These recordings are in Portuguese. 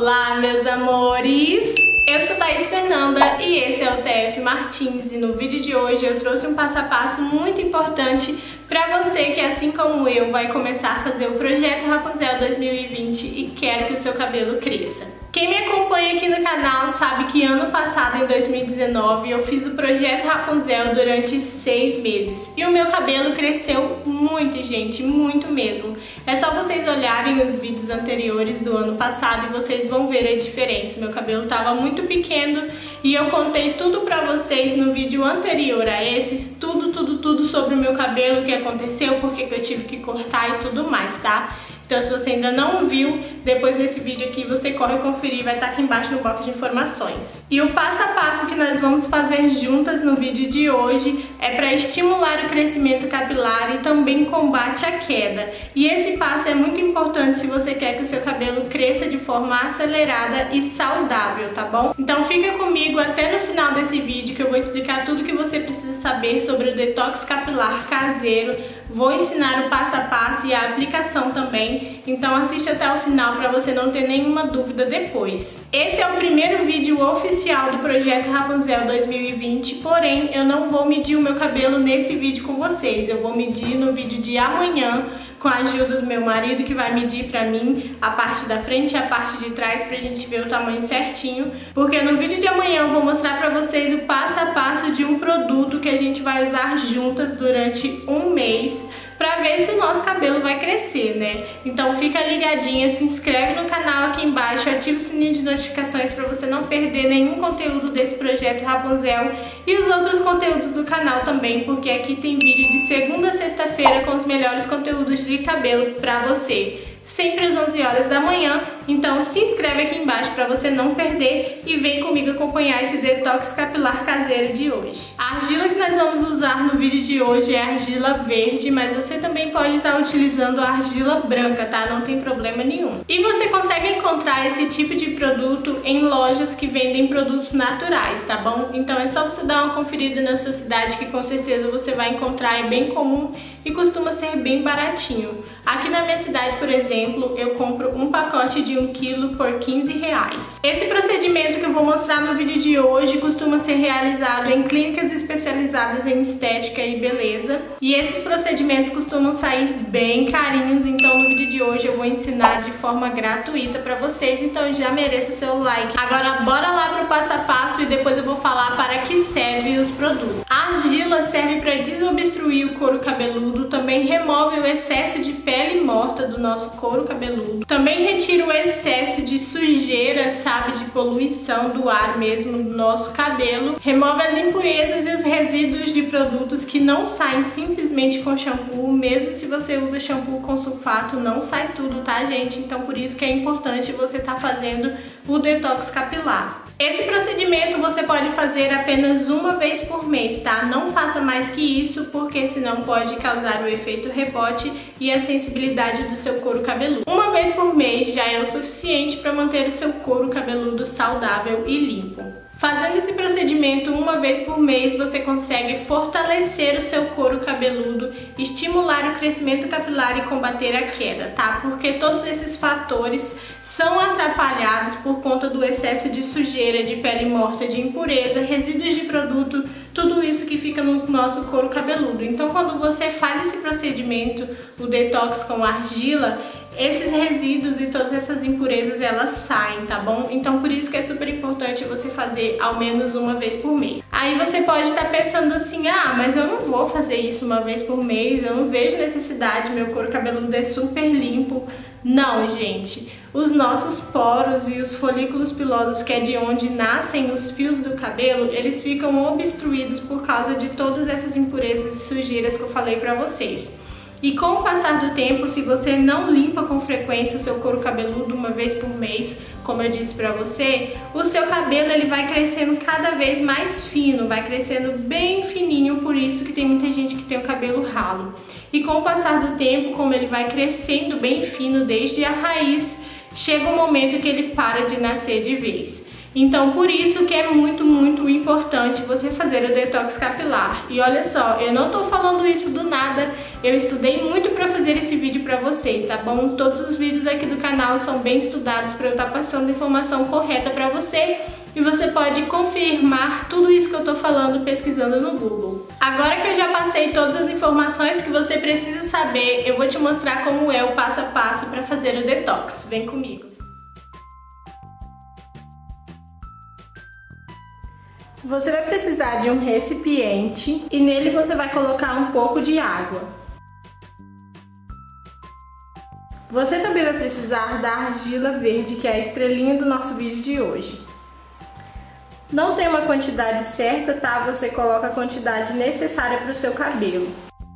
Olá, meus amores! Eu sou Thaís Fernanda e esse é o TF Martins, e no vídeo de hoje eu trouxe um passo a passo muito importante para você que, assim como eu, vai começar a fazer o Projeto Rapunzel 2020 e quer que o seu cabelo cresça. Quem me acompanha aqui no canal sabe que ano passado, em 2019, eu fiz o Projeto Rapunzel durante 6 meses e o meu cabelo cresceu muito, gente, muito mesmo. É só vocês olharem os vídeos anteriores do ano passado e vocês vão ver a diferença. Meu cabelo estava muito pequeno e eu contei tudo pra vocês no vídeo anterior a esse, tudo sobre o meu cabelo, o que aconteceu, porque que eu tive que cortar e tudo mais, tá? Então, se você ainda não viu, depois desse vídeo aqui você corre conferir, vai estar aqui embaixo no box de informações. E o passo a passo que nós vamos fazer juntas no vídeo de hoje é para estimular o crescimento capilar e também combate a queda. E esse passo é muito importante se você quer que o seu cabelo cresça de forma acelerada e saudável, tá bom? Então fica comigo até no final desse vídeo que eu vou explicar tudo que você precisa saber sobre o detox capilar caseiro. Vou ensinar o passo a passo e a aplicação também, então assiste até o final para você não ter nenhuma dúvida depois. Esse é o primeiro vídeo oficial do Projeto Rapunzel 2020, porém eu não vou medir o meu cabelo nesse vídeo com vocês, eu vou medir no vídeo de amanhã, com a ajuda do meu marido, que vai medir pra mim a parte da frente e a parte de trás pra gente ver o tamanho certinho, porque no vídeo de amanhã eu vou mostrar pra vocês o passo a passo de um produto que a gente vai usar juntas durante um mês pra ver se o nosso cabelo vai crescer, né? Então fica ligadinha, se inscreve no canal aqui embaixo, ativa o sininho de notificações pra você não perder nenhum conteúdo desse Projeto Rapunzel e os outros conteúdos do canal também, porque aqui tem vídeo de segunda a sexta-feira com os melhores conteúdos de cabelo pra você. Sempre às 11 horas da manhã, então se inscreve aqui embaixo para você não perder e vem comigo acompanhar esse detox capilar caseiro de hoje. A argila que nós vamos usar no vídeo de hoje é a argila verde, mas você também pode estar utilizando a argila branca, tá? Não tem problema nenhum. E você consegue encontrar esse tipo de produto em lojas que vendem produtos naturais, tá bom? Então é só você dar uma conferida na sua cidade que com certeza você vai encontrar, é bem comum e costuma ser bem baratinho. Aqui na minha cidade, por exemplo, eu compro um pacote de 1 kg por R$15. Esse procedimento que eu vou mostrar no vídeo de hoje costuma ser realizado em clínicas especializadas em estética e beleza. E esses procedimentos costumam sair bem carinhos, então no vídeo de hoje eu vou ensinar de forma gratuita pra vocês, então já mereça seu like. Agora bora lá pro passo a passo e depois eu vou falar para que servem os produtos. A argila serve para desobstruir o couro cabeludo, também remove o excesso de pele morta do nosso couro cabeludo, também retira o excesso de sujeira, sabe, de poluição do ar mesmo do nosso cabelo, remove as impurezas e os resíduos de produtos que não saem simplesmente com shampoo, mesmo se você usa shampoo com sulfato, não sai tudo, tá, gente? Então por isso que é importante você estar fazendo o detox capilar. Esse procedimento você pode fazer apenas uma vez por mês, tá? Não faça mais que isso, porque senão pode causar o efeito rebote e a sensibilidade do seu couro cabeludo. Uma vez por mês já é o suficiente para manter o seu couro cabeludo saudável e limpo. Fazendo esse procedimento uma vez por mês, você consegue fortalecer o seu couro cabeludo, estimular o crescimento capilar e combater a queda, tá? Porque todos esses fatores são atrapalhados por conta do excesso de sujeira, de pele morta, de impureza, resíduos de produto, tudo isso que fica no nosso couro cabeludo. Então, quando você faz esse procedimento, o detox com argila, esses resíduos e todas essas impurezas, elas saem, tá bom? Então por isso que é super importante você fazer ao menos uma vez por mês. Aí você pode estar pensando assim, ah, mas eu não vou fazer isso uma vez por mês, eu não vejo necessidade, meu couro cabeludo é super limpo. Não, gente, os nossos poros e os folículos pilosos, que é de onde nascem os fios do cabelo, eles ficam obstruídos por causa de todas essas impurezas e sujeiras que eu falei pra vocês. E com o passar do tempo, se você não limpa com frequência o seu couro cabeludo uma vez por mês, como eu disse pra você, o seu cabelo ele vai crescendo cada vez mais fino, vai crescendo bem fininho, por isso que tem muita gente que tem o cabelo ralo. E com o passar do tempo, como ele vai crescendo bem fino desde a raiz, chega um momento que ele para de nascer de vez. Então por isso que é muito importante você fazer o detox capilar. E olha só, eu não tô falando isso do nada, eu estudei muito para fazer esse vídeo para vocês, tá bom? Todos os vídeos aqui do canal são bem estudados para eu estar passando a informação correta para você. E você pode confirmar tudo isso que eu tô falando pesquisando no Google. Agora que eu já passei todas as informações que você precisa saber, eu vou te mostrar como é o passo a passo para fazer o detox. Vem comigo. Você vai precisar de um recipiente e nele você vai colocar um pouco de água. Você também vai precisar da argila verde, que é a estrelinha do nosso vídeo de hoje. Não tem uma quantidade certa, tá? Você coloca a quantidade necessária para o seu cabelo.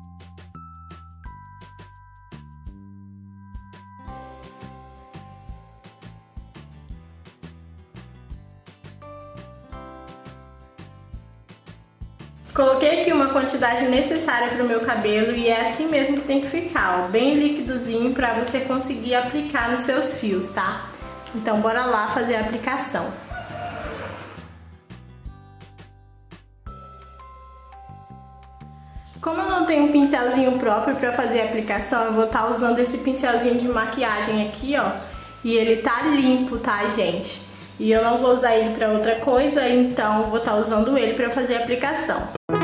Coloquei aqui uma quantidade necessária para o meu cabelo e é assim mesmo que tem que ficar, ó, bem liquidozinho para você conseguir aplicar nos seus fios, tá? Então bora lá fazer a aplicação. Como eu não tenho um pincelzinho próprio para fazer a aplicação, eu vou estar usando esse pincelzinho de maquiagem aqui, ó. E ele tá limpo, tá, gente? E eu não vou usar ele para outra coisa, então vou estar usando ele para fazer a aplicação.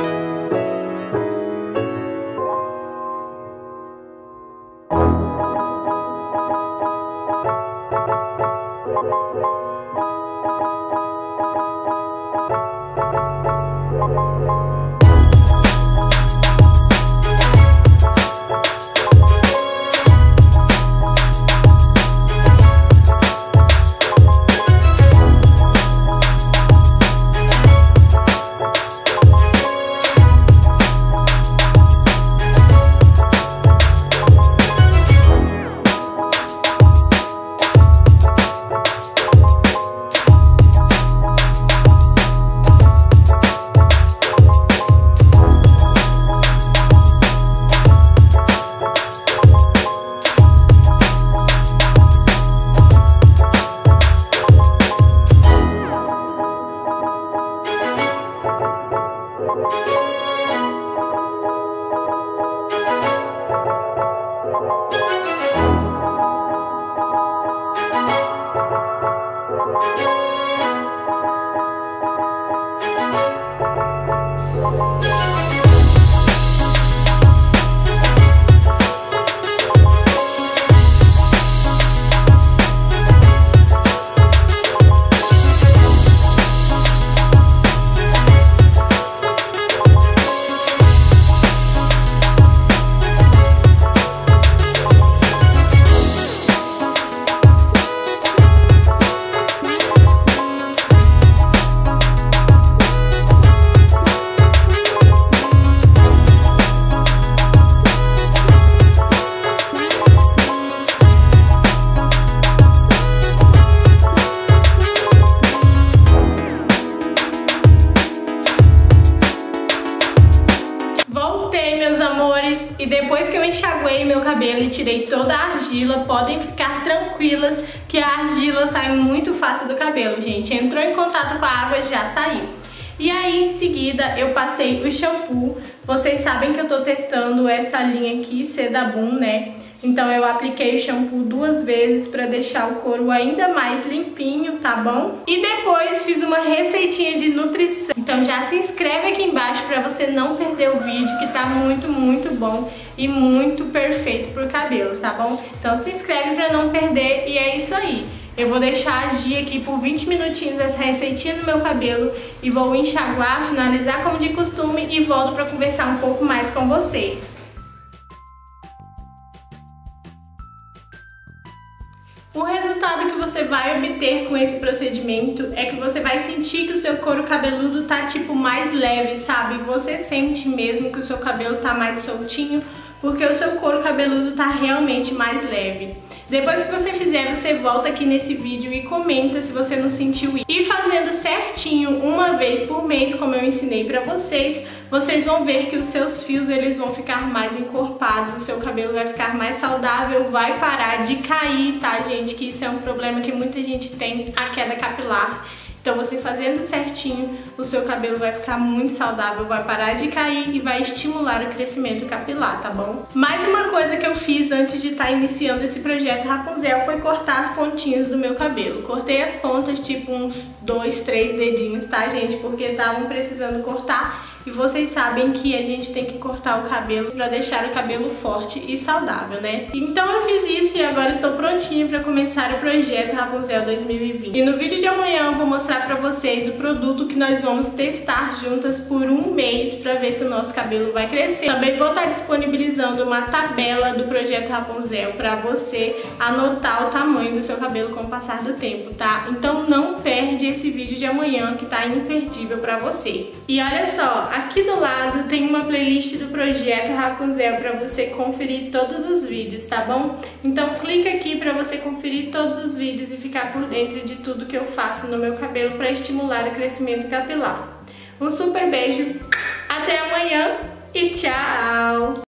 E depois que eu enxaguei meu cabelo e tirei toda a argila, podem ficar tranquilas que a argila sai muito fácil do cabelo, gente. Entrou em contato com a água, já saiu. E aí, em seguida, eu passei o shampoo. Vocês sabem que eu tô testando essa linha aqui, Sedabum, né? Então eu apliquei o shampoo 2 vezes pra deixar o couro ainda mais limpinho, tá bom? E depois fiz uma receitinha de nutrição. Então já se inscreve aqui embaixo pra você não perder o vídeo, que tá muito bom e muito perfeito pro cabelo, tá bom? Então se inscreve pra não perder e é isso aí. Eu vou deixar agir aqui por 20 minutinhos essa receitinha no meu cabelo e vou enxaguar, finalizar como de costume e volto pra conversar um pouco mais com vocês. O resultado que você vai obter com esse procedimento é que você vai sentir que o seu couro cabeludo tá tipo mais leve, sabe? Você sente mesmo que o seu cabelo tá mais soltinho, porque o seu couro cabeludo tá realmente mais leve. Depois que você fizer, você volta aqui nesse vídeo e comenta se você não sentiu isso. E fazendo certinho uma vez por mês, como eu ensinei pra vocês, vocês vão ver que os seus fios eles vão ficar mais encorpados, o seu cabelo vai ficar mais saudável, vai parar de cair, tá, gente? Que isso é um problema que muita gente tem, a queda capilar. Então você fazendo certinho, o seu cabelo vai ficar muito saudável, vai parar de cair e vai estimular o crescimento capilar, tá bom? Mais uma coisa que eu fiz antes de estar iniciando esse projeto Rapunzel foi cortar as pontinhas do meu cabelo. Cortei as pontas, tipo uns 2, 3 dedinhos, tá, gente? Porque estavam precisando cortar. E vocês sabem que a gente tem que cortar o cabelo para deixar o cabelo forte e saudável, né? Então eu fiz isso e agora estou prontinha para começar o projeto Rapunzel 2020. E no vídeo de amanhã eu vou mostrar para vocês o produto que nós vamos testar juntas por um mês para ver se o nosso cabelo vai crescer. Também vou estar disponibilizando uma tabela do projeto Rapunzel para você anotar o tamanho do seu cabelo com o passar do tempo, tá? Então não perde esse vídeo de amanhã que tá imperdível para você. E olha só, aqui do lado tem uma playlist do projeto Rapunzel para você conferir todos os vídeos, tá bom? Então clica aqui para você conferir todos os vídeos e ficar por dentro de tudo que eu faço no meu cabelo para estimular o crescimento capilar. Um super beijo, até amanhã e tchau!